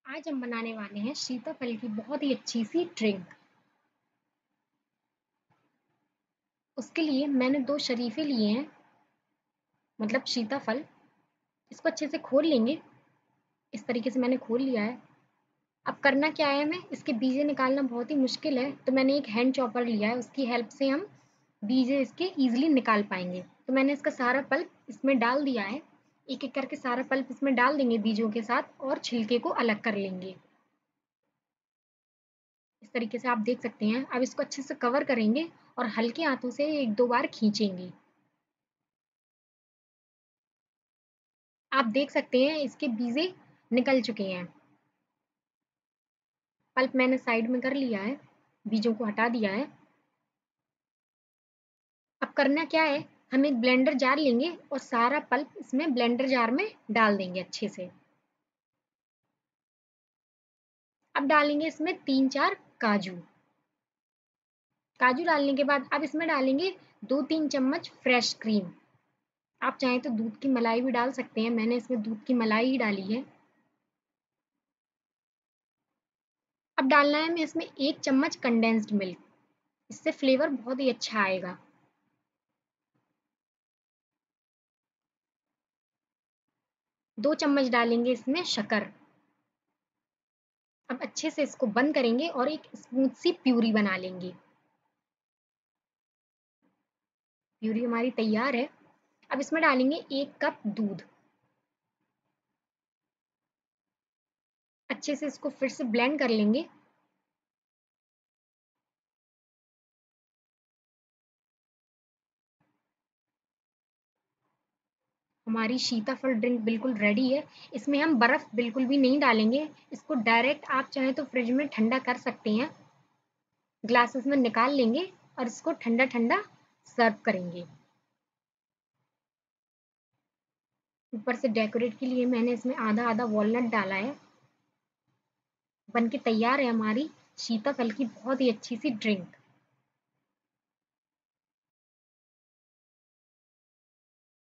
आज हम बनाने वाले हैं सीताफल की बहुत ही अच्छी सी ड्रिंक। उसके लिए मैंने 2 शरीफे लिए हैं, मतलब सीताफल। इसको अच्छे से खोल लेंगे। इस तरीके से मैंने खोल लिया है। अब करना क्या है, हमें इसके बीजे निकालना बहुत ही मुश्किल है, तो मैंने एक हैंड चॉपर लिया है। उसकी हेल्प से हम बीजे इसके ईज़िली निकाल पाएँगे। तो मैंने इसका सारा पल्प इसमें डाल दिया है। एक-एक करके सारा पल्प इसमें डाल देंगे बीजों के साथ और छिलके को अलग कर लेंगे। इस तरीके से आप देख सकते हैं। अब इसको अच्छे से कवर करेंगे और हल्के हाथों से 1-2 बार खींचेंगे। आप देख सकते हैं इसके बीजे निकल चुके हैं। पल्प मैंने साइड में कर लिया है, बीजों को हटा दिया है। अब करना क्या है, हम एक ब्लेंडर जार लेंगे और सारा पल्प इसमें ब्लेंडर जार में डाल देंगे अच्छे से। अब डालेंगे इसमें 3-4 काजू। काजू डालने के बाद अब इसमें डालेंगे 2-3 चम्मच फ्रेश क्रीम। आप चाहें तो दूध की मलाई भी डाल सकते हैं, मैंने इसमें दूध की मलाई ही डाली है। अब डालना है हमें इसमें 1 चम्मच कंडेंस्ड मिल्क। इससे फ्लेवर बहुत ही अच्छा आएगा। 2 चम्मच डालेंगे इसमें शक्कर। अब अच्छे से इसको बंद करेंगे और एक स्मूथ सी प्यूरी बना लेंगे। प्यूरी हमारी तैयार है। अब इसमें डालेंगे 1 कप दूध। अच्छे से इसको फिर से ब्लेंड कर लेंगे। हमारी सीताफल ड्रिंक बिल्कुल रेडी है। इसमें हम बर्फ बिल्कुल भी नहीं डालेंगे। इसको डायरेक्ट आप चाहें तो फ्रिज में ठंडा कर सकते हैं। ग्लासेस में निकाल लेंगे और इसको ठंडा-ठंडा सर्व करेंगे। ऊपर से डेकोरेट के लिए मैंने इसमें आधा-आधा वॉलनट डाला है। बनके तैयार है हमारी सीताफल की बहुत ही अच्छी सी ड्रिंक।